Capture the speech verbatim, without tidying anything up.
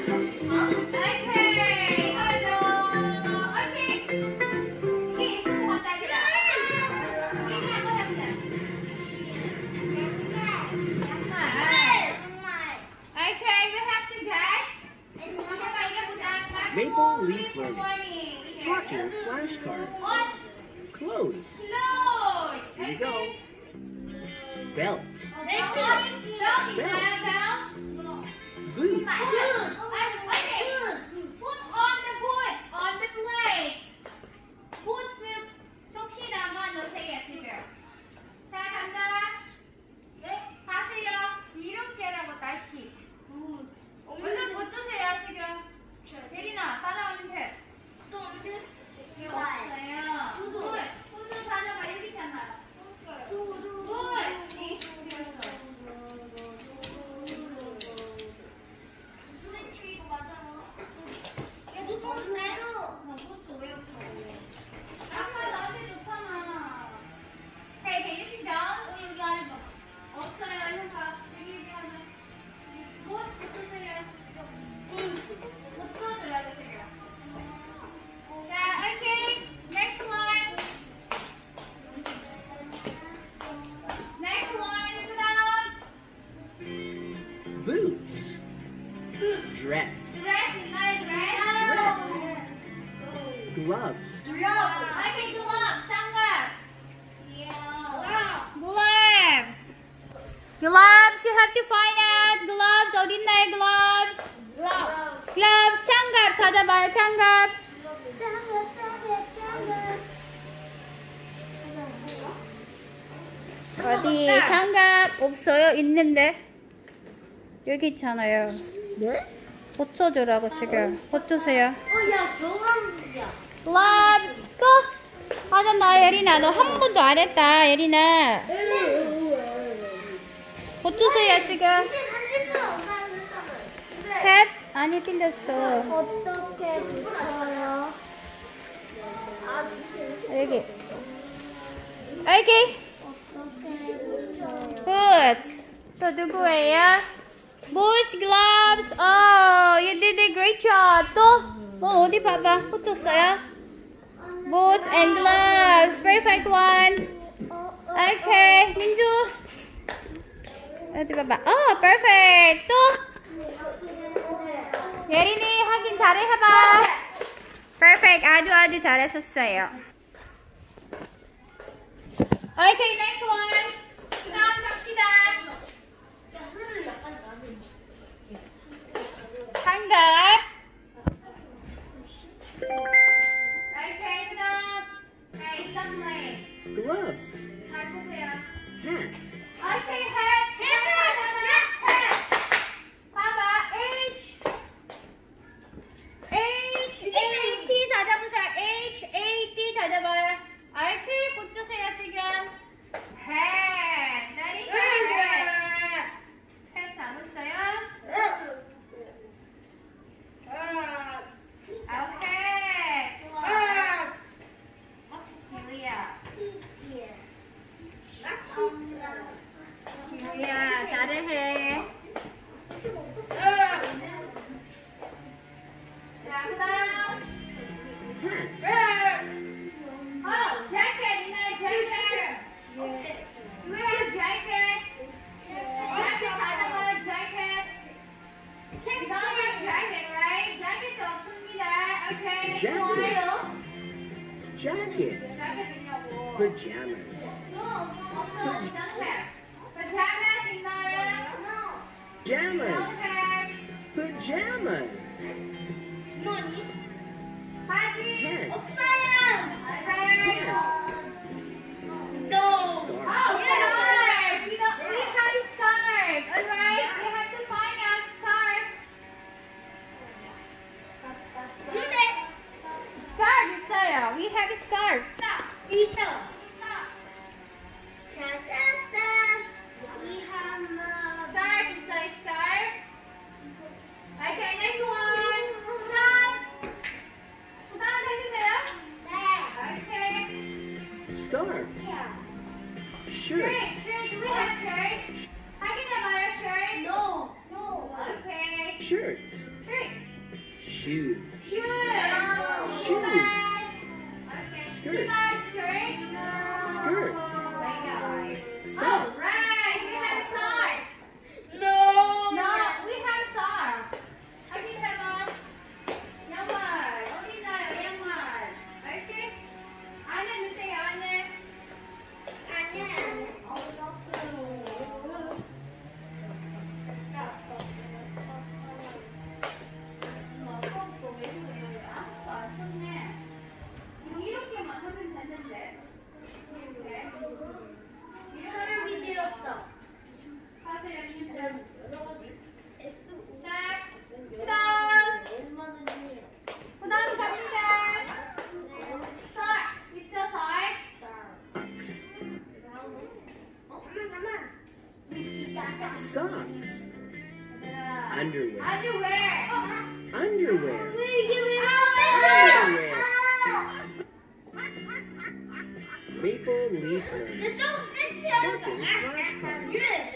Maple leaf learning. Talking flashcards. Clothes. Here you go. Belt. Belt. Boots. Put on the boots on the plate. Boots 속시다만 놓으세요 지금. 자 간다. 가세요. 이렇게라고 다시. 얼른 못 주세요 지금. 예린아 따라오면 돼. 또 언제? 없어요. 굿. 굿 가져가 여기 있잖아. 굿. Boots. Dress. Dress is not a dress. Dress. Gloves. Gloves. Okay, gloves. 장갑. Gloves. Gloves. You have to find out. Gloves. 어딨나요? Gloves. Gloves. Gloves. 장갑 찾아봐요. 장갑. 장갑, 장갑, 장갑. 어디 장갑 없어요? 있는데. 여기 있잖아요. 네? 고쳐주라고 지금. 고쳐주세요. 어, 야, 겨울이야. Gloves. 또 하잖아, 예린아. 너 한 번도 안 했다, 예린아. 고쳐주세요 지금. 햇? 아니 틀렸어. 어떻게 붙여요? 여기. 여기. 어떻게 붙여요? Boots. 또 누구예요? Boots, gloves. Oh, you did a great job. 또? 어, 어디 봐봐. 붙였어요? Boots and gloves. Perfect one. Okay. 민주. 어디 봐봐. Oh, perfect. 또? 예린이 확인 잘해 해봐. Perfect. 아주 아주 잘했었어요. Okay, next one. 그 다음 갑시다. 장갑. Okay, 그 다음. Okay, sunlight. Gloves. 잘 보세요. Hat. Okay, hat. hat. 봐봐. H. H. A. T 찾아보세요. H. A. T 찾아봐요. Okay, 붙여주세요 지금. hat. That is hat. hat 잡았어요? Okay. 지우야. 지우야, 잘해. 자, 그다음. Oh, jacket. 있나요, jacket? Do we have jacket? jacket 찾아봐요, jacket. We don't have jacket, right? jacket 없습니다. Okay. Jacket. 좋아요. Jacket. jacket 있냐고. Pajamas. No, no, no, we don't have. Pajamas 있나요? No. Pajamas. Don't have. Pajamas. 바지 Pants. 없어요. Okay. Pants. No. Scarf. Oh, scarf. We don't. We have a scarf. All right. We have to find out scarf. Scarf 있어요. We have a scarf. 있어. 찾았다. We have a Scarf 있어요. Scarf. Okay, next one. 그다음. 그다음 해주세요. 네. Okay. Shoes. Shoes. Shoes. Okay. Skirt. Skirt. Skirt. Very good. Sock. Alright, we have socks. No. No, we have socks. I can have a 양말. 어디 있나요, 양말? Okay? 안에 넣으세요, 안에. 아니야. 이렇게만 하면 되는데. 사람이 되었어. 하세요, 진짜. 자, 그다음. 그다음 갑니다. Socks. 있죠, socks? Socks. Underwear. Underwear. Underwear. 왜 이게 왜 Underwear. Maple leaf learning. 내 조금 끝이 Working flashcards. 왜?